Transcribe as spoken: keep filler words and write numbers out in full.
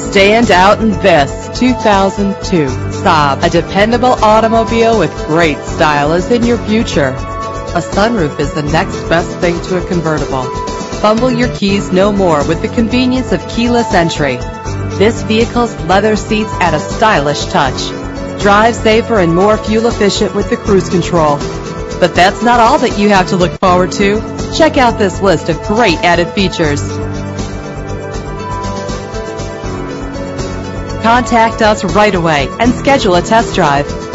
Stand out in this two thousand two Saab. A dependable automobile with great style is in your future. A sunroof is the next best thing to a convertible. Fumble your keys no more with the convenience of keyless entry. This vehicle's leather seats add a stylish touch. Drive safer and more fuel efficient with the cruise control. But that's not all that you have to look forward to. Check out this list of great added features. Contact us right away and schedule a test drive.